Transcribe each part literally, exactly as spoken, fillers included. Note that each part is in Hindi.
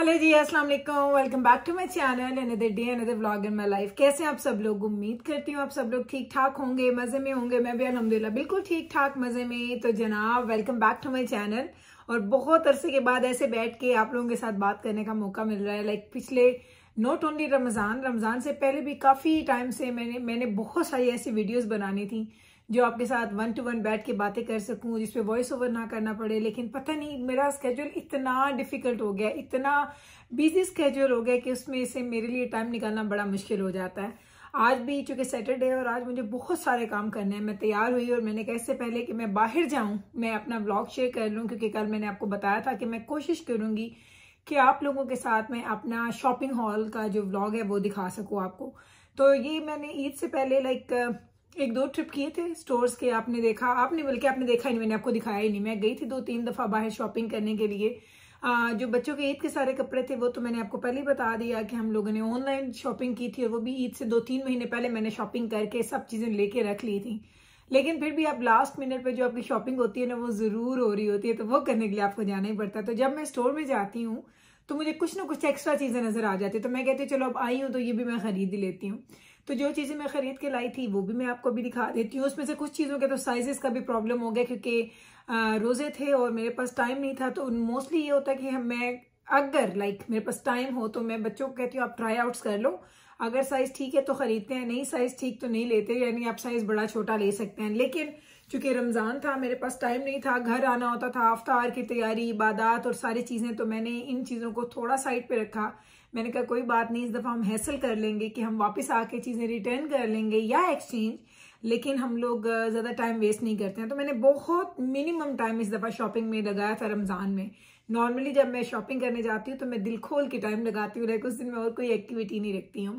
हेलो जी, अस्सलाम वालेकुम। Welcome back to my channel, another day another vlog in my life. कैसे हैं आप सब लोग? उम्मीद करती हूँ आप सब लोग ठीक ठाक होंगे, मजे में होंगे। मैं भी अल्हम्दुलिल्लाह बिल्कुल ठीक ठाक मजे में। तो जनाब, welcome back to my channel. और बहुत अरसे के बाद ऐसे बैठ के आप लोगों के साथ बात करने का मौका मिल रहा है। लाइक पिछले नॉट ओनली रमजान रमजान से पहले भी काफी टाइम से मैंने मैंने बहुत सारी ऐसी वीडियोस बनानी थी जो आपके साथ वन टू वन बैठ के बातें कर सकूं, जिसपे वॉइस ओवर ना करना पड़े। लेकिन पता नहीं मेरा स्केड्यूल इतना डिफिकल्ट हो गया, इतना बिजी स्केड्यूल हो गया कि उसमें से मेरे लिए टाइम निकालना बड़ा मुश्किल हो जाता है। आज भी चूंकि सैटरडे है और आज मुझे बहुत सारे काम करने हैं, मैं तैयार हुई और मैंने कहा इससे पहले कि मैं बाहर जाऊं मैं अपना व्लॉग शेयर कर लूं, क्योंकि कल मैंने आपको बताया था कि मैं कोशिश करूंगी कि आप लोगों के साथ मैं अपना शॉपिंग हॉल का जो व्लॉग है वो दिखा सकूं आपको। तो ये मैंने ईद से पहले लाइक एक दो ट्रिप किए थे स्टोर्स के। आपने देखा, आपने बल्कि आपने देखा ही नहीं, मैंने आपको दिखाया ही नहीं। मैं गई थी दो तीन दफा बाहर शॉपिंग करने के लिए। आ, जो बच्चों के ईद के सारे कपड़े थे वो तो मैंने आपको पहले ही बता दिया कि हम लोगों ने ऑनलाइन शॉपिंग की थी, और वो भी ईद से दो तीन महीने पहले मैंने शॉपिंग करके सब चीजें लेके रख ली थी। लेकिन फिर भी आप लास्ट मिनट पे जो आपकी शॉपिंग होती है ना, वो जरूर हो रही होती है, तो वो करने के लिए आपको जाना ही पड़ता है। तो जब मैं स्टोर में जाती हूँ तो मुझे कुछ ना कुछ एक्स्ट्रा चीजें नजर आ जाती है, तो मैं कहती हूँ चलो अब आई हूँ तो ये भी मैं खरीद ही लेती हूँ। तो जो चीजें मैं खरीद के लाई थी वो भी मैं आपको भी दिखा देती हूँ। उसमें से कुछ चीजों के तो साइजेस का भी प्रॉब्लम हो गया, क्योंकि रोजे थे और मेरे पास टाइम नहीं था। तो मोस्टली ये होता है कि हम मैं अगर लाइक मेरे पास टाइम हो तो मैं बच्चों को कहती हूँ आप ट्राई आउट्स कर लो, अगर साइज ठीक है तो खरीदते हैं, नहीं साइज ठीक तो नहीं लेते, यानी आप साइज बड़ा छोटा ले सकते हैं। लेकिन चूंकि रमजान था, मेरे पास टाइम नहीं था, घर आना होता था, इफ्तार की तैयारी, इबादत और सारी चीजें, तो मैंने इन चीजों को थोड़ा साइड पे रखा। मैंने कहा कोई बात नहीं, इस दफा हम हैसल कर लेंगे कि हम वापस आके चीजें रिटर्न कर लेंगे या एक्सचेंज, लेकिन हम लोग ज्यादा टाइम वेस्ट नहीं करते हैं। तो मैंने बहुत मिनिमम टाइम इस दफा शॉपिंग में लगाया था रमजान में। नॉर्मली जब मैं शॉपिंग करने जाती हूँ तो मैं दिल खोल के टाइम लगाती हूँ, लाइक उस दिन मैं और कोई एक्टिविटी नहीं रखती हूँ।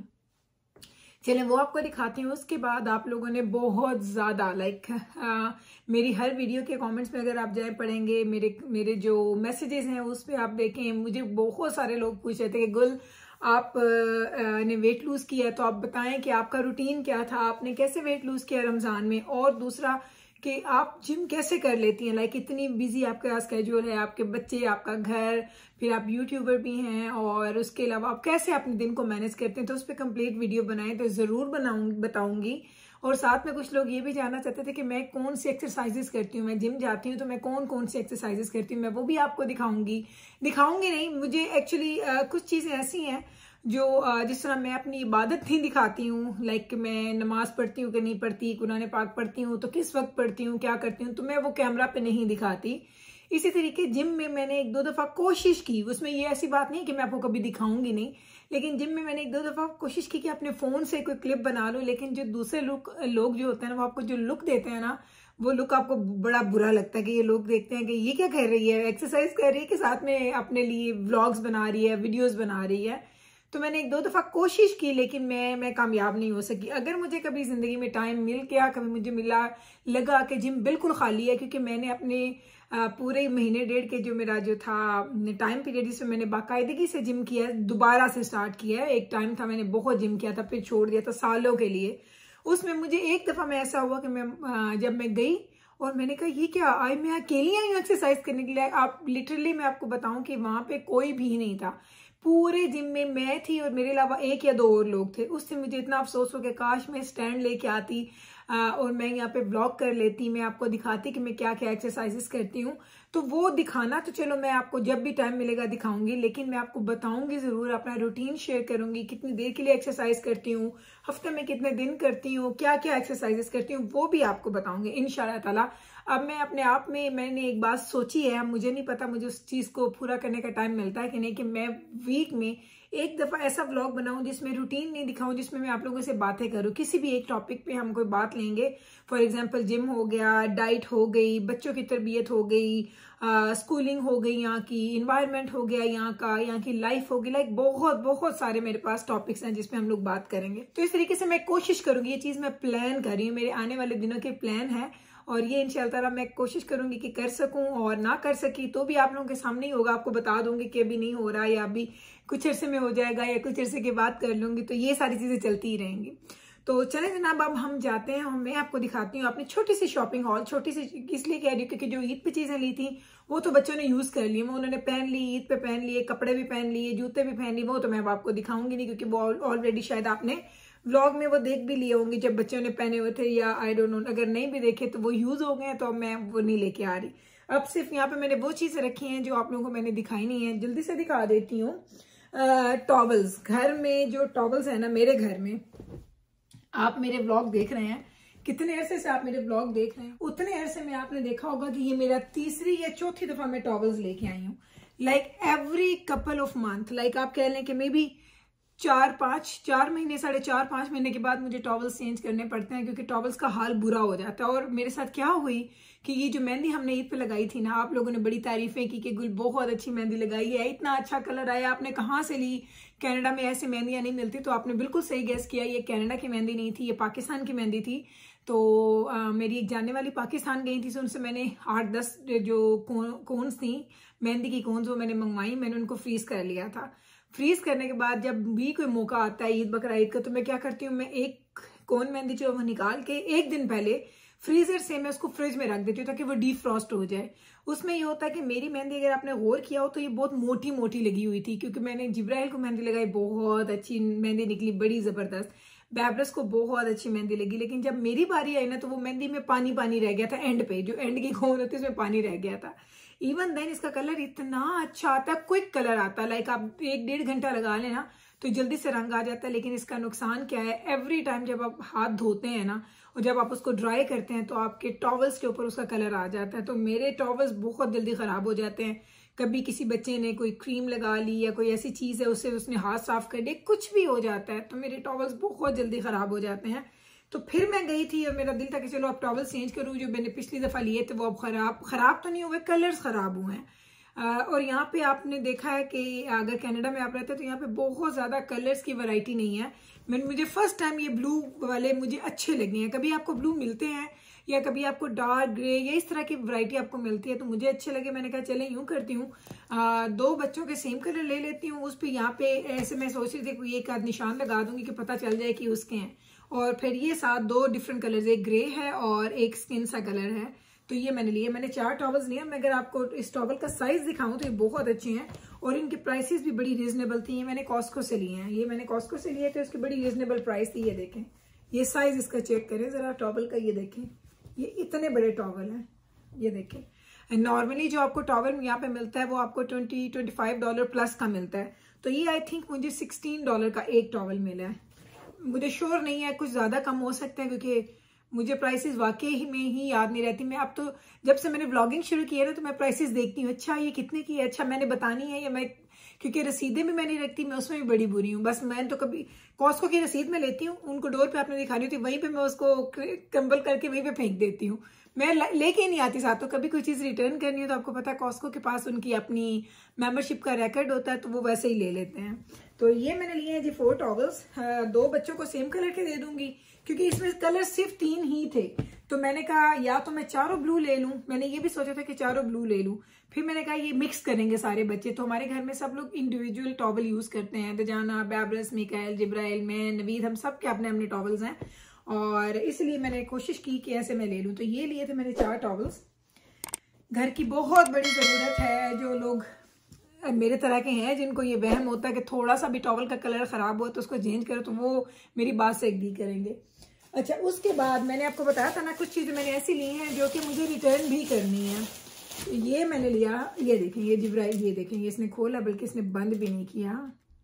चलें वो आपको दिखाती हूँ। उसके बाद आप लोगों ने बहुत ज्यादा लाइक मेरी हर वीडियो के कमेंट्स में अगर आप जाए पढ़ेंगे, मेरे मेरे जो मैसेजेस हैं उस पर आप देखें, मुझे बहुत सारे लोग पूछ रहे थे कि गुल आप आ, ने वेट लूज किया, तो आप बताएं कि आपका रूटीन क्या था, आपने कैसे वेट लूज किया रमजान में, और दूसरा कि आप जिम कैसे कर लेती हैं। लाइक इतनी बिजी आपका स्केड्यूल है, आपके बच्चे, आपका घर, फिर आप यूट्यूबर भी हैं, और उसके अलावा आप कैसे अपने दिन को मैनेज करते हैं। तो उस पर कंप्लीट वीडियो बनाएं तो जरूर बनाऊंगी बताऊंगी। और साथ में कुछ लोग ये भी जानना चाहते थे कि मैं कौन सी एक्सरसाइजेस करती हूँ, मैं जिम जाती हूँ तो मैं कौन कौन सी एक्सरसाइजेस करती हूँ, मैं वो भी आपको दिखाऊंगी दिखाऊंगी नहीं, मुझे एक्चुअली कुछ चीजें ऐसी हैं जो जिस तरह मैं अपनी इबादत नहीं दिखाती हूँ, लाइक मैं नमाज पढ़ती हूँ कि नहीं पढ़ती, कुरान पाक पढ़ती हूँ तो किस वक्त पढ़ती हूँ, क्या करती हूँ, तो मैं वो कैमरा पे नहीं दिखाती। इसी तरीके जिम में मैंने एक दो दफा कोशिश की, उसमें ये ऐसी बात नहीं कि मैं आपको कभी दिखाऊंगी नहीं, लेकिन जिम में मैंने एक दो दफा कोशिश की कि अपने फोन से कोई क्लिप बना लो। लेकिन जो दूसरे लोग लोग जो होते हैं ना, वो आपको जो लुक देते हैं ना, वो लुक आपको बड़ा बुरा लगता है कि ये लोग देखते हैं कि ये क्या कर रही है, एक्सरसाइज कर रही है कि साथ में अपने लिए व्लॉग्स बना रही है, वीडियोज बना रही है। तो मैंने एक दो दफा कोशिश की, लेकिन मैं मैं कामयाब नहीं हो सकी। अगर मुझे कभी जिंदगी में टाइम मिल गया, कभी मुझे मिला लगा कि जिम बिल्कुल खाली है, क्योंकि मैंने अपने पूरे महीने डेढ़ के जो मेरा जो था टाइम पीरियड, जिसमें मैंने बाकायदगी से जिम किया, दोबारा से स्टार्ट किया है। एक टाइम था मैंने बहुत जिम किया था, फिर छोड़ दिया था सालों के लिए। उसमें मुझे एक दफा में ऐसा हुआ कि मैं जब मैं गई और मैंने कहा ये क्या, आई मैं अकेली आई हूँ एक्सरसाइज करने के लिए। आप लिटरली मैं आपको बताऊं कि वहां पे कोई भी नहीं था, पूरे जिम में मैं थी और मेरे अलावा एक या दो और लोग थे। उससे मुझे इतना अफसोस हो गया, काश मैं स्टैंड लेके आती आ, और मैं यहाँ पे ब्लॉग कर लेती, मैं आपको दिखाती कि मैं क्या क्या एक्सरसाइजेस करती हूँ। तो वो दिखाना तो चलो मैं आपको जब भी टाइम मिलेगा दिखाऊंगी, लेकिन मैं आपको बताऊंगी जरूर, अपना रूटीन शेयर करूंगी, कितनी देर के लिए एक्सरसाइज करती हूँ, हफ्ते में कितने दिन करती हूँ, क्या क्या एक्सरसाइजेस करती हूँ, वो भी आपको बताऊंगी इंशाल्लाह ताला। अब मैं अपने आप में मैंने एक बात सोची है, मुझे नहीं पता मुझे उस चीज को पूरा करने का टाइम मिलता है कि नहीं, कि मैं वीक में एक दफा ऐसा व्लॉग बनाऊं जिसमें रूटीन नहीं दिखाऊं, जिसमें मैं आप लोगों से बातें करूं, किसी भी एक टॉपिक पे हम कोई बात लेंगे। फॉर एग्जांपल जिम हो गया, डाइट हो गई, बच्चों की तरबियत हो गई, आ, स्कूलिंग हो गई, यहाँ की इन्वायरमेंट हो गया, यहाँ का यहाँ की लाइफ हो गई, लाइक बहुत बहुत सारे मेरे पास टॉपिक्स हैं जिसमें हम लोग बात करेंगे। तो इस तरीके से मैं कोशिश करूंगी, ये चीज मैं प्लान कर रही हूँ, मेरे आने वाले दिनों के प्लान है, और ये इंशाल्लाह ताला मैं कोशिश करूंगी कि कर सकूं, और ना कर सकी तो भी आप लोगों के सामने ही होगा, आपको बता दूंगी कि अभी नहीं हो रहा या अभी कुछ अरसे में हो जाएगा या कुछ अरसे के बाद कर लूंगी। तो ये सारी चीजें चलती ही रहेंगी। तो चले जनाब, अब हम जाते हैं, मैं आपको दिखाती हूँ अपनी छोटी सी शॉपिंग हॉल। छोटी सी इसलिए कह रही हूँ क्योंकि जो ईद पे चीजें ली थी वो तो बच्चों ने यूज कर ली, वो उन्होंने पहन ली, ईद पे पहन लिए, कपड़े भी पहन लिए, जूते भी पहन लिए। वो तो मैं अब आपको दिखाऊंगी नहीं क्योंकि वो ऑलरेडी शायद आपने व्लॉग में वो देख भी लिए होंगे जब बच्चों ने पहने हुए थे, या आई डोंट नो, अगर नहीं भी देखे तो वो यूज हो गए, तो अब मैं वो नहीं लेके आ रही। अब सिर्फ यहाँ पे मैंने वो चीजें रखी हैं जो आप लोगों को मैंने दिखाई नहीं है, जल्दी से दिखा देती हूँ। टॉवल्स, घर में जो टॉवल्स है ना, मेरे घर में, आप मेरे व्लॉग देख रहे हैं, कितने अरसे से आप मेरे व्लॉग देख रहे हैं, उतने अरसे में आपने देखा होगा कि ये मेरा तीसरी या चौथी दफा मैं टॉवल्स लेके आई हूँ। Like every couple of month, like आप कह लें कि मे बी चार पाँच चार महीने साढ़े चार पाँच महीने के बाद मुझे टॉवल्स चेंज करने पड़ते हैं क्योंकि टॉवल्स का हाल बुरा हो जाता है। और मेरे साथ क्या हुई कि ये जो मेहंदी हमने ईद पे लगाई थी ना, आप लोगों ने बड़ी तारीफें की कि गुल बहुत अच्छी मेहंदी लगाई है, इतना अच्छा कलर आया, आपने कहाँ से ली, कनाडा में ऐसी मेहंदियाँ नहीं मिलती। तो आपने बिल्कुल सही गेस किया, ये कनाडा की मेहंदी नहीं थी, ये पाकिस्तान की मेहंदी थी। तो आ, मेरी एक जानने वाली पाकिस्तान गई थी, तो उनसे मैंने आठ दस जो कोन्स थी मेहंदी की कोन्स वो मैंने मंगवाई, मैंने उनको फ्रीज कर लिया था। फ्रीज करने के बाद जब भी कोई मौका आता है ईद बकरा ईद का, तो मैं क्या करती हूँ, मैं एक कोन मेहंदी जो वो निकाल के एक दिन पहले फ्रीजर से मैं उसको फ्रिज में रख देती हूँ ताकि वो डीप फ्रॉस्ट हो जाए। उसमें ये होता है कि मेरी मेहंदी, अगर आपने गौर किया हो तो ये बहुत मोटी मोटी लगी हुई थी क्योंकि मैंने जिब्राइल को मेहंदी लगाई, बहुत अच्छी मेहंदी निकली, बड़ी जबरदस्त। बैब्रस को बहुत अच्छी मेहंदी लगी, लेकिन जब मेरी बारी आई ना तो वो मेहंदी में पानी पानी रह गया था, एंड पे जो एंड की कोन होती है उसमें पानी रह गया था। इवन देन इसका कलर इतना अच्छा आता है, क्विक कलर आता है, लाइक आप एक डेढ़ घंटा लगा लेना तो जल्दी से रंग आ जाता है। लेकिन इसका नुकसान क्या है, एवरी टाइम जब आप हाथ धोते हैं ना और जब आप उसको ड्राई करते हैं तो आपके टॉवल्स के ऊपर उसका कलर आ जाता है। तो मेरे टॉवल्स बहुत जल्दी खराब हो जाते हैं। कभी किसी बच्चे ने कोई क्रीम लगा ली या कोई ऐसी चीज है उससे उसने हाथ साफ कर दिए, कुछ भी हो जाता है, तो मेरे टॉवल्स बहुत जल्दी खराब हो जाते हैं। तो फिर मैं गई थी और मेरा दिल था कि चलो अब टॉवल चेंज करूँ, जो मैंने पिछली दफा लिए थे वो अब खराब खराब तो नहीं हुए, कलर्स खराब हुए हैं। और यहाँ पे आपने देखा है कि अगर कनाडा में आप रहते हैं तो यहाँ पे बहुत ज्यादा कलर्स की वैरायटी नहीं है। मैंने मुझे फर्स्ट टाइम ये ब्लू वाले मुझे अच्छे लगे हैं। कभी आपको ब्लू मिलते हैं या कभी आपको डार्क ग्रे या इस तरह की वैरायटी आपको मिलती है, तो मुझे अच्छे लगे। मैंने कहा चले यूं करती हूँ, दो बच्चों के सेम कलर ले लेती हूँ। उस पर यहाँ पे ऐसे मैं सोच रही थी कोई एक आध निशान लगा दूंगी कि पता चल जाए कि उसके हैं। और फिर ये साथ दो डिफरेंट कलर्स, एक ग्रे है और एक स्किन सा कलर है, तो ये मैंने लिए। मैंने चार टॉवल्स लिए। मैं अगर आपको इस टॉवल का साइज दिखाऊं तो ये बहुत अच्छे हैं और इनकी प्राइसेस भी बड़ी रीजनेबल थी। ये मैंने कॉस्को से लिए हैं, ये मैंने कॉस्को से लिए थे, उसकी बड़ी रीजनेबल प्राइस थी। ये देखें, ये साइज इसका चेक करें जरा टॉवल का, ये देखें, ये इतने बड़े टॉवल हैं, ये देखें। नॉर्मली जो आपको टॉवल यहाँ पे मिलता है वो आपको twenty twenty five dollar plus का मिलता है, तो ये आई थिंक मुझे सिक्सटीन डॉलर का एक टॉवल मिला है। मुझे श्योर नहीं है, कुछ ज्यादा कम हो सकता है क्योंकि मुझे प्राइसेस वाकई ही में ही याद नहीं रहती। मैं अब तो जब से मैंने व्लॉगिंग शुरू की है ना तो मैं प्राइसेस देखती हूँ, अच्छा ये कितने की है, अच्छा मैंने बतानी है, या मैं क्योंकि रसीदें भी मैं नहीं रखती, मैं उसमें भी बड़ी बुरी हूँ। बस मैं तो कभी कॉस्को की रसीद में लेती हूँ, उनको डोर पे आपने दिखानी होती है, वहीं पे मैं उसको कंबल करके वहीं पे फेंक देती हूँ, मैं लेके ही नहीं आती साथ। तो कभी कोई चीज रिटर्न करनी है तो आपको पता है कॉस्को के पास उनकी अपनी मेंबरशिप का रिकॉर्ड होता है, तो वो वैसे ही ले लेते हैं। तो ये मैंने लिए हैं जी फोर टॉवल्स। दो बच्चों को सेम कलर के दे दूंगी क्योंकि इसमें कलर सिर्फ तीन ही थे, तो मैंने कहा या तो मैं चारों ब्लू ले लूं, मैंने ये भी सोचा था कि चारों ब्लू ले लूं, फिर मैंने कहा ये मिक्स करेंगे सारे बच्चे। तो हमारे घर में सब लोग इंडिविजुअल टॉवल यूज करते हैं, दजाना, बैब्रस, मिकाइल, जिब्राइल, मैं, नवीद, हम सब के अपने अपने टॉवल्स हैं, और इसलिए मैंने कोशिश की कि ऐसे मैं ले लूं। तो ये लिए थे मैंने चार टॉवल्स। घर की बहुत बड़ी जरूरत है, जो लोग मेरे तरह के हैं जिनको ये वहम होता है कि थोड़ा सा भी टॉवल का कलर खराब हो तो उसको चेंज करो, तो वो मेरी बात से एग्री करेंगे। अच्छा, उसके बाद मैंने आपको बताया था ना कुछ चीजें मैंने ऐसी ली हैं जो कि मुझे रिटर्न भी करनी है। ये मैंने लिया, ये देखें, ये जिब्राइल, ये देखें, ये इसने खोला बल्कि इसने बंद भी नहीं किया।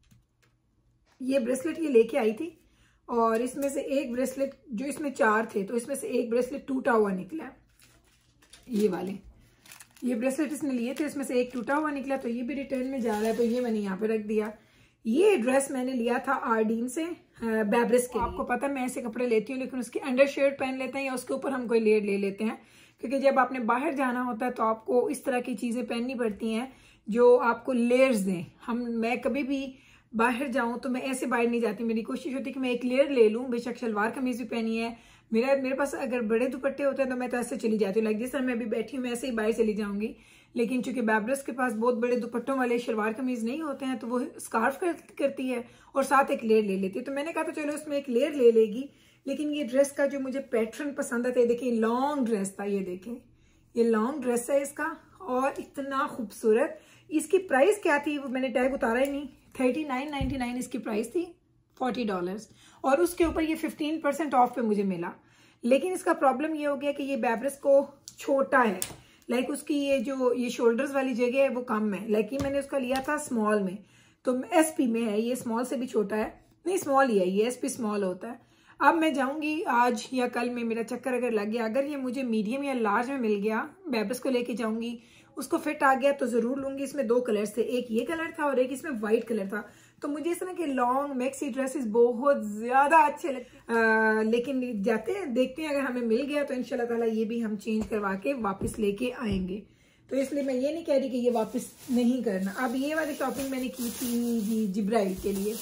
ये ब्रेसलेट ये लेके आई थी और इसमें से एक ब्रेसलेट, जो इसमें चार थे तो इसमें से एक ब्रेसलेट टूटा हुआ निकला, ये वाले ये ब्रेसलेट इसने लिए थे, इसमें से एक टूटा हुआ निकला, तो ये भी रिटर्न में जा रहा है, तो ये मैंने यहाँ पे रख दिया। ये ड्रेस मैंने लिया था आर्डीन से, बैब्रस के। आपको पता है मैं ऐसे कपड़े लेती हूँ लेकिन उसके अंडर शर्ट पहन लेते हैं या उसके ऊपर हम कोई लेयर ले लेते हैं, क्योंकि जब आपने बाहर जाना होता है तो आपको इस तरह की चीजें पहननी पड़ती हैं जो आपको लेयर्स दें। हम मैं कभी भी बाहर जाऊं तो मैं ऐसे बाहर नहीं जाती, मेरी कोशिश होती है कि मैं एक लेयर ले लूं। बेशक शलवार कमीज भी पहनी है, मेरा मेरे पास अगर बड़े दुपट्टे होते हैं तो मैं तो ऐसे चली जाती हूँ, लाइक जिस तरह मैं अभी बैठी हूँ मैं ऐसे ही बाहर चली जाऊंगी। लेकिन चूंकि बैब्रस के पास बहुत बड़े दुपट्टों वाले शलवार कमीज नहीं होते हैं तो वो स्कार्फ कर, करती है और साथ एक लेयर ले लेती है। तो मैंने कहा तो चलो उसमें एक लेयर ले लेगी, लेकिन ये ड्रेस का जो मुझे पैटर्न पसंद आता है, देखिए लॉन्ग ड्रेस था, ये देखें ये लॉन्ग ड्रेस है इसका और इतना खूबसूरत। इसकी प्राइस क्या थी वो मैंने टैग उतारा ही नहीं, थर्टी नाइन नाइन्टी नाइन इसकी प्राइस थी, फोर्टी डॉलर्स, और उसके ऊपर ये फिफ्टीन परसेंट ऑफ पे मुझे मिला। लेकिन इसका प्रॉब्लम ये हो गया कि ये बैब्रेस को छोटा है, लाइक उसकी ये जो ये शोल्डर्स वाली जगह है वो कम है। लाइक ये मैंने उसका लिया था स्मॉल में, तो एस पी में है, ये स्मॉल से भी छोटा है, नहीं स्मॉल ही है ये, एस पी स्मॉल होता है। अब मैं जाऊंगी आज या कल में, मेरा चक्कर अगर लग गया, अगर ये मुझे मीडियम या लार्ज में मिल गया, बैब्रेस को लेके जाऊंगी, उसको फिट आ गया तो जरूर लूंगी। इसमें दो कलर्स थे, एक ये कलर था और एक इसमें व्हाइट कलर था। तो मुझे इस तरह के लॉन्ग मैक्सी ड्रेसेस बहुत ज्यादा अच्छे लगते हैं, लेकिन जाते हैं देखते हैं, अगर हमें मिल गया तो इंशाल्लाह ताला ये भी हम चेंज करवा के वापस लेके आएंगे। तो इसलिए मैं ये नहीं कह रही कि ये वापस नहीं करना। अब ये वाली शॉपिंग मैंने की थी जी जिब्राइल के लिए,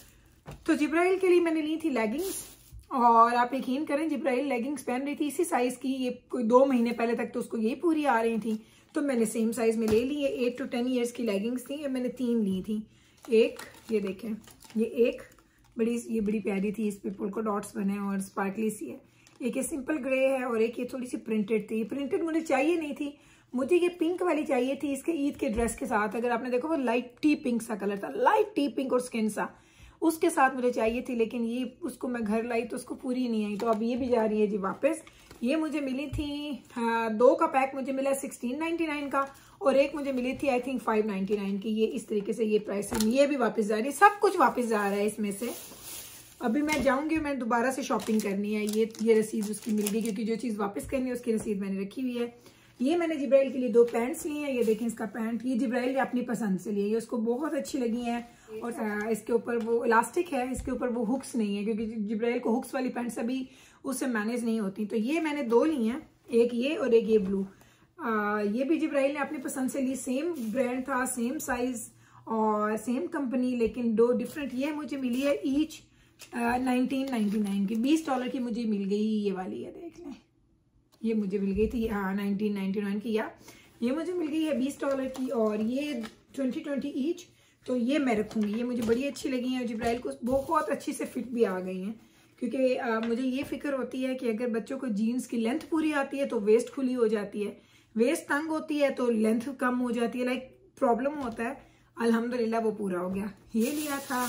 तो जिब्राइल के लिए मैंने ली थी लेगिंग्स, और आप यकीन करें जिब्राइल लेगिंग्स पहन रही थी इसी साइज की, ये कोई दो महीने पहले तक तो उसको यही पूरी आ रही थी, तो मैंने सेम साइज में ले ली। ये एट टू टेन ईयर्स की लेगिंग्स थी, मैंने तीन ली थी। एक ये देखें, ये एक बड़ी ये बड़ी प्यारी थी, इस पे पोल्का डॉट्स बने और स्पार्कली सी है। एक ये सिंपल ग्रे है और एक ये थोड़ी सी प्रिंटेड थी। प्रिंटेड मुझे चाहिए नहीं थी, मुझे ये पिंक वाली चाहिए थी इसके ईद के ड्रेस के साथ। अगर आपने देखो वो लाइट टी पिंक सा कलर था, लाइट टी पिंक और स्किन सा, उसके साथ मुझे चाहिए थी, लेकिन ये उसको मैं घर लाई तो उसको पूरी नहीं आई, तो अब ये भी जा रही है जी वापस। ये मुझे मिली थी हाँ, दो का पैक मुझे मिला सिक्सटीन नाइन्टी नाइन का, और एक मुझे मिली थी I think five ninety nine की। ये इस तरीके से ये प्राइस है, ये भी वापस जा रही है, सब कुछ वापस जा रहा है इसमें से। अभी मैं जाऊंगी, मैं दोबारा से शॉपिंग करनी है। ये ये रसीद उसकी मिल गई, क्योंकि जो चीज़ वापस करनी है उसकी रसीद मैंने रखी हुई है। ये मैंने जिब्राइल के लिए दो पैंट्स लिए हैं, ये देखें इसका पैंट, ये जिब्राइल ने अपनी पसंद से लिए, ये उसको बहुत अच्छी लगी हैं। और इसके ऊपर वो इलास्टिक है, इसके ऊपर वो हुक्स नहीं है, क्योंकि जिब्राइल को हुक्स वाली पैंट्स अभी उससे मैनेज नहीं होती। तो ये मैंने दो ली हैं, एक ये और एक ये ब्लू। आ, ये भी जिब्राइल ने अपनी पसंद से ली, सेम ब्रांड था, सेम साइज और सेम कंपनी, लेकिन दो डिफरेंट। ये मुझे मिली है ईच नाइनटीन नाइन्टी नाइन की, बीस डॉलर की मुझे मिल गई। ये वाली है, देख लें, ये मुझे मिल गई थी हाँ नाइनटीन नाइन्टी नाइन की, या ये मुझे मिल गई है बीस डॉलर की, और ये ट्वेंटी ट्वेंटी ईच। तो ये मैं रखूंगी, ये मुझे बड़ी अच्छी लगी है। जिब्राइल को बहुत अच्छी से फिट भी आ गई हैं, क्योंकि आ, मुझे ये फिक्र होती है कि अगर बच्चों को जीन्स की लेंथ पूरी आती है तो वेस्ट खुली हो जाती है, वेस्ट तंग होती है तो लेंथ कम हो जाती है, लाइक प्रॉब्लम होता है। अल्हम्दुलिल्लाह वो पूरा हो गया। ये लिया था,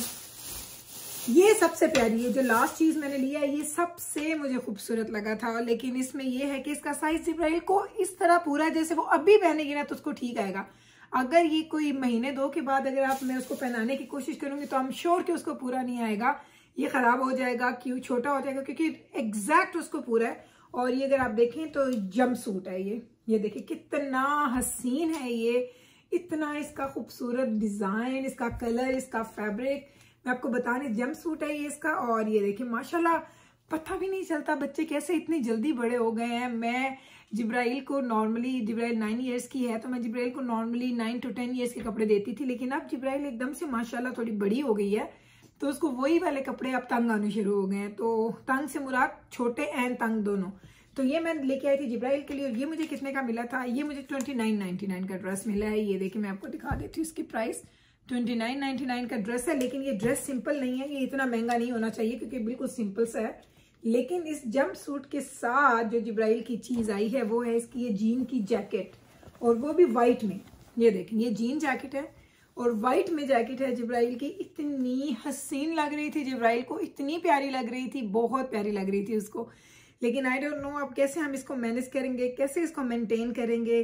ये सबसे प्यारी है, जो लास्ट चीज मैंने लिया ये सबसे मुझे खूबसूरत लगा था, लेकिन इसमें ये है कि इसका साइज जिब्राइल को इस तरह पूरा, जैसे वो अभी पहनेगी ना तो उसको ठीक आएगा। अगर ये कोई महीने दो के बाद अगर आप मैं उसको पहनाने की कोशिश करूंगी तो आई एम श्योर कि उसको पूरा नहीं आएगा, ये खराब हो जाएगा, क्यों छोटा हो जाएगा, क्योंकि एग्जैक्ट उसको पूरा है। और ये अगर आप देखें तो जंप सूट है ये ये देखिए कितना हसीन है ये, इतना इसका खूबसूरत डिजाइन, इसका कलर, इसका फैब्रिक, मैं आपको बता रही, जंप सूट है ये इसका। और ये देखिए माशाल्लाह पता भी नहीं चलता बच्चे कैसे इतनी जल्दी बड़े हो गए हैं। मैं जिब्राइल को नॉर्मली, जिब्राइल नाइन इयर्स की है तो मैं जिब्राइल को normally nine to ten years के कपड़े देती थी, लेकिन अब जिब्राइल एकदम से माशाल्लाह थोड़ी बड़ी हो गई है तो उसको वही वाले कपड़े अब तंग आने शुरू हो गए हैं। तो तंग से मुराद छोटे एंड तंग दोनों। तो ये मैं लेके आई थी जिब्राइल के लिए, और ये मुझे कितने का मिला था, ये मुझे ट्वेंटी नाइन नाइन्टी नाइन का ड्रेस मिला है। ये देखिए मैं आपको दिखा देती हूँ, इसकी price twenty nine ninety nine का ड्रेस है, लेकिन ये ड्रेस सिंपल नहीं है, ये इतना महंगा नहीं होना चाहिए क्योंकि बिल्कुल सिंपल सा है। लेकिन इस जंप सूट के साथ जो जिब्राइल की चीज आई है वो है इसकी ये जीन की जैकेट, और वो भी व्हाइट में। ये देखें ये जीन जैकेट है और व्हाइट में जैकेट है जिब्राइल की। इतनी हसीन लग रही थी जिब्राइल को, इतनी प्यारी लग रही थी, बहुत प्यारी लग रही थी उसको। लेकिन आई डोंट नो अब कैसे हम इसको मैनेज करेंगे, कैसे इसको मेंटेन करेंगे,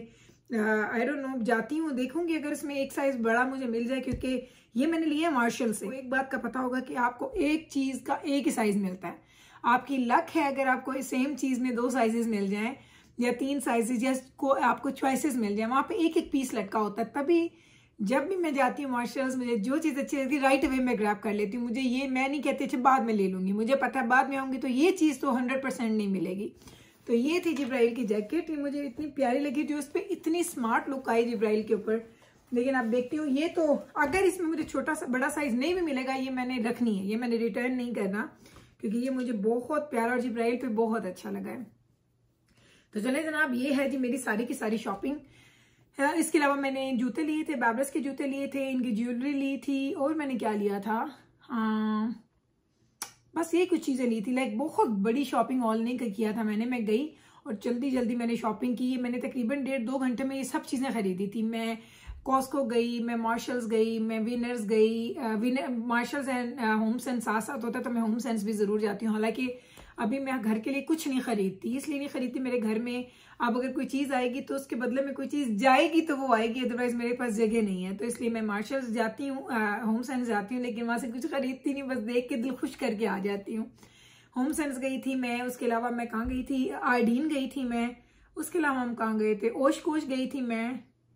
आई डोंट नो। जाती हूँ देखूंगी अगर इसमें एक साइज बड़ा मुझे मिल जाए, क्योंकि ये मैंने लिया मार्शल से। एक बात का पता होगा कि आपको एक चीज का एक ही साइज मिलता है। आपकी लक है अगर आपको सेम चीज में दो साइजेस मिल जाएं या तीन साइजेस या को आपको चॉइसेस मिल जाए, वहां पे एक एक पीस लटका होता है। तभी जब भी मैं जाती हूँ मार्शल्स, मुझे जो चीज अच्छी लगती है राइट अवे में ग्रैब कर लेती हूँ। मुझे ये मैं नहीं कहती अच्छा बाद में ले लूंगी, मुझे पता है बाद में आऊंगी तो ये चीज तो हंड्रेड परसेंट नहीं मिलेगी। तो ये थी जिब्राइल की जैकेट, ये मुझे इतनी प्यारी लगी, जो उस पर इतनी स्मार्ट लुक आई जिब्राइल के ऊपर। लेकिन आप देखती हो ये तो अगर इसमें मुझे छोटा सा बड़ा साइज नहीं भी मिलेगा, ये मैंने रखनी है, ये मैंने रिटर्न नहीं करना, क्योंकि ये मुझे बहुत प्यारा और जिब्राइल पे बहुत अच्छा लगा है। तो चले जनाब, ये है जी मेरी सारी की सारी शॉपिंग। इसके अलावा मैंने जूते लिए थे, बैब्रेस के जूते लिए थे, इनकी ज्वेलरी ली थी, और मैंने क्या लिया था, हाँ बस ये कुछ चीजें ली थी, लाइक बहुत बड़ी शॉपिंग हॉल नहीं किया था मैंने। मैं गई और जल्दी जल्दी मैंने शॉपिंग की। मैंने तकरीबन डेढ़ दो घंटे में ये सब चीजें खरीदी थी। मैं कॉस्को गई, मैं मार्शल्स गई, मैं विनर्स गई। Winner Marshalls and HomeSense साथ साथ होता है तो मैं होम सेंस भी जरूर जाती हूँ। हालांकि अभी मैं घर के लिए कुछ नहीं खरीदती, इसलिए नहीं खरीदती, मेरे घर में अब अगर कोई चीज आएगी तो उसके बदले में कोई चीज जाएगी तो वो आएगी, अदरवाइज मेरे पास जगह नहीं है। तो इसलिए मैं मार्शल्स जाती हूँ, होम सेंस जाती हूँ, लेकिन वहां से कुछ खरीदती नहीं, बस देख के दिल खुश करके आ जाती हूँ। होम सेंस गई थी मैं, उसके अलावा मैं कहाँ गई थी, आर्डीन गई थी मैं, उसके अलावा हम कहाँ गए थे, ओश कोश गई थी मैं।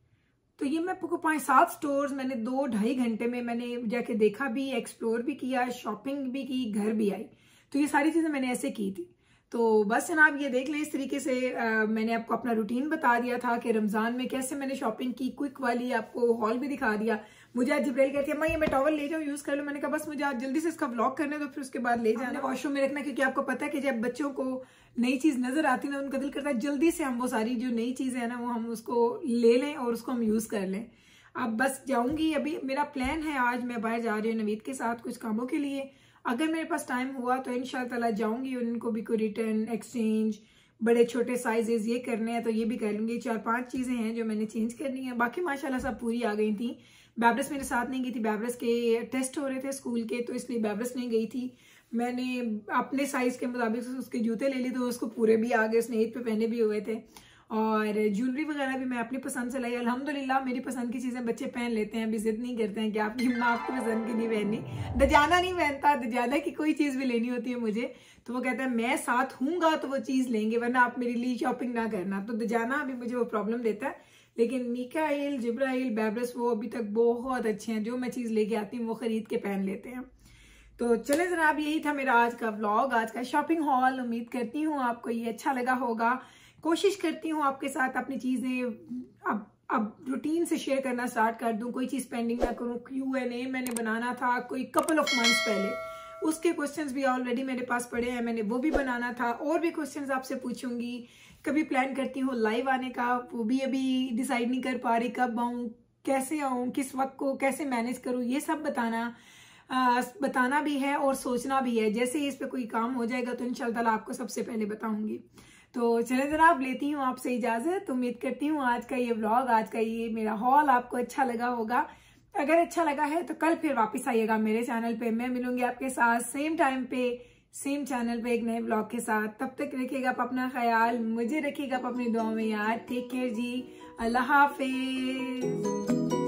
तो ये मैं आपको पांच सात स्टोर्स मैंने दो ढाई घंटे में मैंने जाके देखा भी, एक्सप्लोर भी किया, शॉपिंग भी की, घर भी आई। तो ये सारी चीजें मैंने ऐसे की थी। तो बस जनाब ये देख लें, इस तरीके से आ, मैंने आपको अपना रूटीन बता दिया था कि रमजान में कैसे मैंने शॉपिंग की, क्विक वाली आपको हॉल भी दिखा दिया। मुझे आज जिब्राइल कहती है अम्मा ये मैं टॉवल ले जाऊँ यूज कर लो। मैंने कहा बस मुझे आज जल्दी से इसका व्लॉग करने दो, फिर उसके बाद ले जाना वॉशरूम में रखना, क्योंकि आपको पता है कि जब बच्चों को नई चीज नजर आती है ना, उनका दिल करता है जल्दी से हम वो सारी जो नई चीजें है ना वो हम उसको ले लें और उसको हम यूज कर लें। अब बस जाऊंगी, अभी मेरा प्लान है आज मैं बाहर जा रही हूँ नवीद के साथ कुछ कामों के लिए। अगर मेरे पास टाइम हुआ तो इंशाल्लाह जाऊंगी, उनको भी कोई रिटर्न एक्सचेंज, बड़े छोटे साइजेस ये करने हैं तो ये भी कर लूंगी। चार पांच चीजें हैं जो मैंने चेंज करनी है, बाकी माशाल्लाह सब पूरी आ गई थी। बैब्रस मेरे साथ नहीं गई थी, बैब्रस के टेस्ट हो रहे थे स्कूल के, तो इसलिए बैब्रस नहीं गई थी। मैंने अपने साइज के मुताबिक उसके जूते ले लिए तो उसको पूरे भी आ गए, उसने ईद पे पहने भी हुए थे। और ज्वेलरी वगैरह भी मैं अपनी पसंद से लाई। अल्हम्दुलिल्लाह मेरी पसंद की चीजें बच्चे पहन लेते हैं, अभी जिद नहीं करते हैं कि आपकी माँ आपकी पसंद की नहीं पहननी। दजाना नहीं पहनता, दजाना की कोई चीज भी लेनी होती है मुझे तो वो कहता है मैं साथ हूँगा तो वो चीज लेंगे, वरना आप मेरे लिए शॉपिंग ना करना। तो दजाना अभी मुझे वो प्रॉब्लम देता है, लेकिन मिकाइल, जिब्राइल, बैब्रस वो अभी तक बहुत अच्छे हैं, जो मैं चीज लेके आती हूँ वो खरीद के पहन लेते हैं। तो चले जनाब, यही था मेरा आज का व्लॉग, आज का शॉपिंग हॉल। उम्मीद करती हूँ आपको ये अच्छा लगा होगा। कोशिश करती हूँ आपके साथ अपनी चीजें अब अब रूटीन से शेयर करना स्टार्ट कर दूं, कोई चीज पेंडिंग ना करूं। क्यू एंड ए मैंने बनाना था कोई कपल ऑफ मंथ्स पहले, उसके क्वेश्चंस भी ऑलरेडी मेरे पास पड़े हैं, मैंने वो भी बनाना था। और भी क्वेश्चंस आपसे पूछूंगी, कभी प्लान करती हूँ लाइव आने का, वो भी अभी डिसाइड नहीं कर पा रही कब आऊँ, कैसे आऊँ, किस वक्त को कैसे मैनेज करूँ, ये सब बताना आ, बताना भी है और सोचना भी है। जैसे ही इस पे कोई काम हो जाएगा तो इंशाल्लाह आपको सबसे पहले बताऊंगी। तो चले जनाब, लेती हूँ आपसे इजाजत। उम्मीद करती हूँ आज का ये व्लॉग, आज का ये मेरा हॉल आपको अच्छा लगा होगा। अगर अच्छा लगा है तो कल फिर वापस आइएगा मेरे चैनल पे, मैं मिलूंगी आपके साथ सेम टाइम पे सेम चैनल पे एक नए ब्लॉग के साथ। तब तक रखिएगा आप अपना ख्याल, मुझे रखिएगा आप अपनी दुआ में याद। टेक केयर जी, अल्लाह हाफिज।